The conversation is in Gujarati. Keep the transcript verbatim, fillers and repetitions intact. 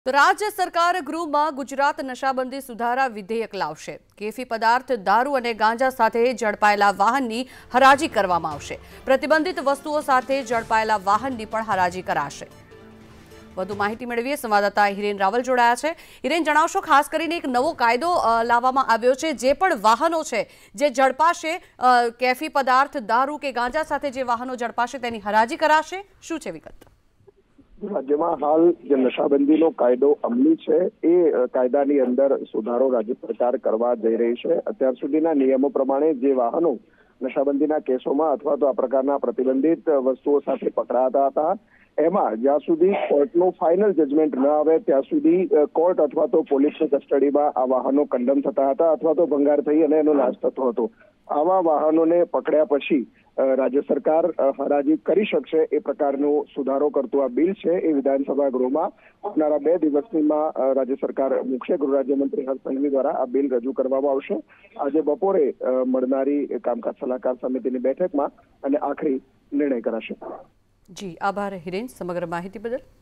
તો રાજ્ય સરકાર ગૃહમાં ગુજરાત નશાબંધી સુધારા વિધેયક લાવશે। કેફી પદાર્થ, દારૂ અને ગાંજા સાથે ઝડપાયેલા વાહનની હરાજી કરવામાં આવશે। પ્રતિબંધિત વસ્તુઓ સાથે ઝડપાયેલા વાહનની પણ હરાજી કરાશે। વધુ માહિતી મેળવીએ સંવાદદાતા હિરેન રાવલ જોડાયા છે। હિરેન, જણાવશો ખાસ કરીને એક નવો કાયદો લાવવામાં આવ્યો છે। જે પણ વાહનો છે જે ઝડપાશે, કેફી પદાર્થ, દારૂ કે ગાંજા સાથે જે વાહનો ઝડપાશે તેની હરાજી કરાશે। શું છે વિગત? રાજ્યમાં હાલ જે નશાબંધીનો કાયદો અમલી છે એ કાયદાની અંદર સુધારો રાજ્ય સરકાર કરવા જઈ રહી છે। અત્યાર સુધીના નિયમો પ્રમાણે જે વાહનો નશાબંધીના કેસોમાં અથવા તો આ પ્રકારના પ્રતિબંધિત વસ્તુઓ સાથે પકડાતા હતા એમાં જ્યાં સુધી કોર્ટનું ફાઇનલ જજમેન્ટ ન આવે ત્યાં સુધી કોર્ટ અથવા તો પોલીસની કસ્ટડીમાં આ વાહનો કન્ડમ થતા હતા અથવા તો ભંગાર થઈ અને એનો નાશ થતો હતો। આવા વાહનોને પકડ્યા પછી રાજ્ય સરકાર હરાજી કરી શકશે એ પ્રકારનો સુધારો કરતું આ બિલ છે એ વિધાનસભા ગૃહમાં આવનારા બે દિવસમાં રાજ્ય સરકાર મુખ્ય ગૃહ રાજ્યમંત્રી હર્ષ સંઘવી દ્વારા આ બિલ રજૂ કરવામાં આવશે। આજે બપોરે મળનારી કામકાજ સલાહકાર સમિતિની બેઠકમાં અને આખરી નિર્ણય કરાશે। જી આભાર હિરેન, સમગ્ર માહિતી બદલ।